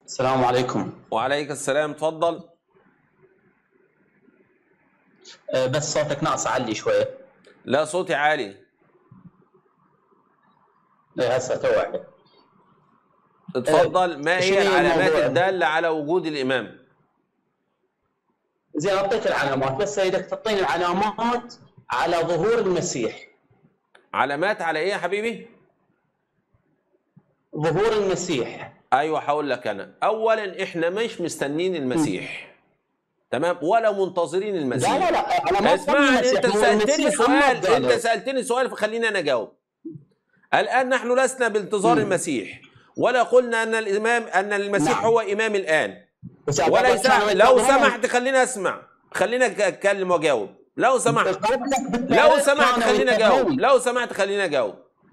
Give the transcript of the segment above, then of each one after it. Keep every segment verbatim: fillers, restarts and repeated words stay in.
السلام عليكم. وعليك السلام، تفضل. أه، بس صوتك ناقص، علي شوية. لا، صوتي عالي. إيه، هسه توعد. اتفضل. ما شنو هي هي العلامات الموضوع؟ الدالة على وجود الإمام؟ زين، اعطيك العلامات، بس بدك تعطيني العلامات على ظهور المسيح. علامات على إيه يا حبيبي؟ ظهور المسيح. أيوه، هقول لك أنا. أولا إحنا مش مستنين المسيح، تمام، ولا منتظرين المسيح. لا لا لا، علامات اسمعني، المسيح. أنت مو سألتني المسيح محمد سؤال قالوا. أنت سألتني سؤال فخليني أنا أجاوب. الآن نحن لسنا بانتظار مم. المسيح، ولا قلنا أن الإمام أن المسيح نعم. هو إمام الآن. بس وليس. كانوا لو ينتظرون. سمحت خليني أسمع، خليني أتكلم وأجاوب. لو سمحت قصدك لو بالتاريخ سمحت كانوا خليني أجاوب ينتظرون. لو سمحت خليني أجاوب.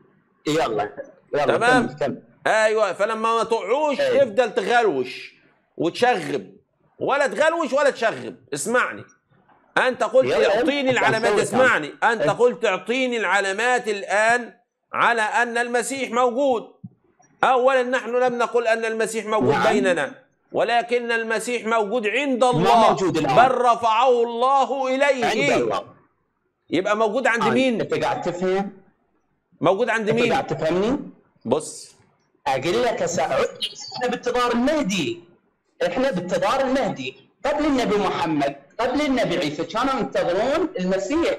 يلا يلا، تمام. كمل كمل. ايوه، فلما ما تقعوش أيوة. تفضل تغلوش وتشغب، ولا تغلوش ولا تشغب. اسمعني، انت قلت يلا، اعطيني يلا. العلامات. أسوي اسمعني، انت أيوة. قلت اعطيني العلامات الان على ان المسيح موجود. اولا نحن لم نقل ان المسيح موجود نعم. بيننا، ولكن المسيح موجود عند ما الله، موجود الآن. بل رفعه الله اليه. عند الله. يبقى موجود عند آه، مين؟ انت قاعد تفهم؟ موجود عند انت مين؟ قاعد تفهمني؟ بص، اقول لك هسه احنا بانتظار المهدي. احنا بانتظار المهدي قبل النبي محمد، قبل النبي عيسى كانوا ينتظرون المسيح.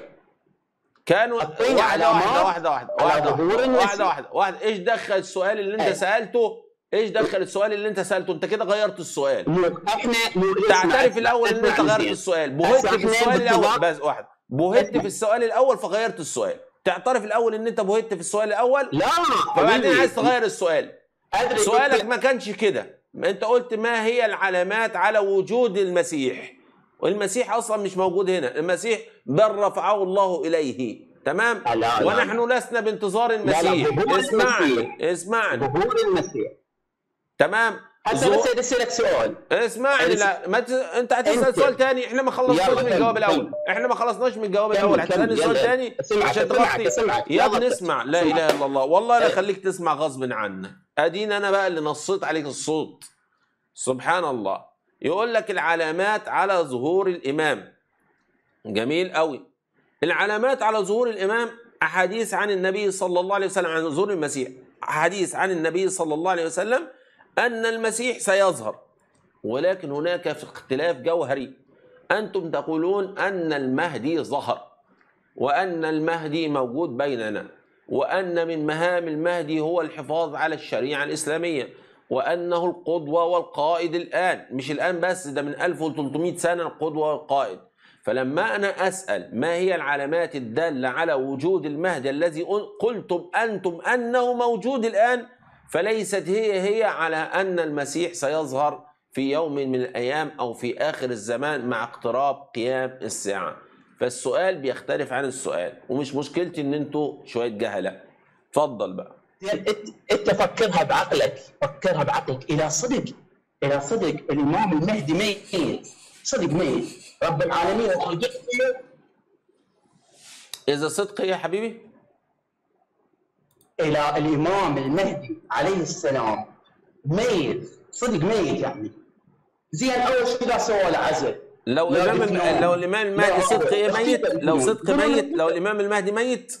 كانوا أعطيني واحدة واحدة علامات واحدة واحدة على واحدة ظهور واحدة المسيح. واحدة واحدة واحدة. ايش دخل السؤال اللي انت أي. سألته؟ ايش دخل السؤال اللي انت سألته؟ انت كده غيرت السؤال. مو احنا مو تعترف الاول ان انت غيرت السؤال، بهت في السؤال الاول. بس واحد بهت في السؤال الاول فغيرت السؤال. تعترف الاول ان انت بهت في السؤال الاول، لا فبعدين حبيبي. عايز تغير السؤال. أدري سؤالك كنت- ما كانش كده. انت قلت ما هي العلامات على وجود المسيح، والمسيح اصلا مش موجود هنا. المسيح بل رفعه الله اليه، تمام. لا لا لا. ونحن لسنا بانتظار لا المسيح. لا، ظهور اسمعني المسيح. اسمعني، ظهور المسيح. تمام. هسه زو... بس بدي اسالك سؤال. اسمعني، أنا لا ما ت... انت هتسال أنت. سؤال تاني. احنا ما خلصناش يلا من كمل، الجواب الاول. كمل. احنا ما خلصناش من الجواب كمل، الاول. كمل. هتسالني سؤال يلا. تاني أسمعك، عشان أسمعك، تغطي. أسمعك. يا يلا ابني بس. اسمع، لا أسمعك. اله الا الله. والله انا إيه. خليك تسمع غصب عنك. ادينا انا بقى اللي نصيت عليك الصوت. سبحان الله. يقول لك العلامات على ظهور الامام. جميل قوي. العلامات على ظهور الامام احاديث عن النبي صلى الله عليه وسلم عن ظهور المسيح. احاديث عن النبي صلى الله عليه وسلم ان المسيح سيظهر، ولكن هناك في اختلاف جوهري. انتم تقولون ان المهدي ظهر، وان المهدي موجود بيننا، وان من مهام المهدي هو الحفاظ على الشريعه الاسلاميه، وانه القدوه والقائد الان، مش الان بس، ده من ألف وثلاثمائة سنه القدوه والقائد. فلما أنا أسأل ما هي العلامات الدالة على وجود المهدي الذي قلتم أنتم أنه موجود الآن، فليست هي هي على أن المسيح سيظهر في يوم من الأيام أو في آخر الزمان مع اقتراب قيام الساعة. فالسؤال بيختلف عن السؤال، ومش مشكلتي إن أنتوا شوية جهلة. اتفضل بقى. انت فكرها بعقلك، فكرها بعقلك. الى صدق الى صدق الامام المهدي ميت، صدق ميت، رب العالمين وخلقه. إذا صدق يا حبيبي، الى الامام المهدي عليه السلام ميت، صدق ميت يعني. زين، اول شيء لا سوى له عزل. لو الإمام لو الإمام المهدي صدق إيه ميت؟ لو صدق ميت، لو الإمام المهدي ميت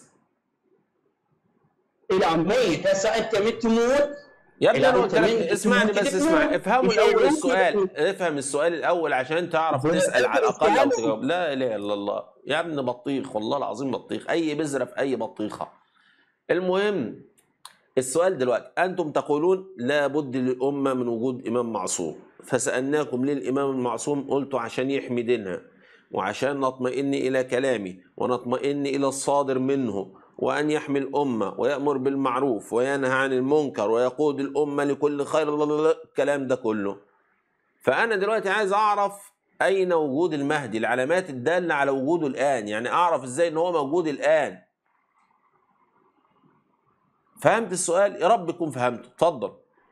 الى ميت. هسه انت مت تموت يا ابني. انا قلت لك اسمعني بس، اسمع، افهموا الاول السؤال. افهم السؤال الاول عشان تعرف تسال على الاقل او تجاوب. لا اله الا الله يا ابني، بطيخ والله العظيم، بطيخ، اي بذره في اي بطيخه. المهم السؤال دلوقتي، انتم تقولون لا بد للامه من وجود امام معصوم، فسالناكم ليه الامام المعصوم؟ قلتوا عشان يحمي دينها، وعشان نطمئن الى كلامه، ونطمئن الى الصادر منه، وأن يحمي الأمة ويأمر بالمعروف وينهى عن المنكر ويقود الأمة لكل خير. الكلام ده كله. فأنا دلوقتي عايز أعرف أين وجود المهدي، العلامات الدالة على وجوده الآن. يعني أعرف إزاي إن هو موجود الآن. فهمت السؤال؟ يا رب تكون فهمته. اتفضل.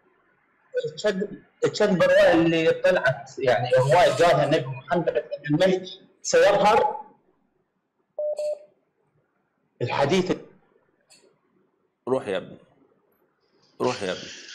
تشد الرواية اللي طلعت، يعني الرواية قالها النبي محمد المهدي سيظهر. الحديث. روح يا ابني، روح يا ابني.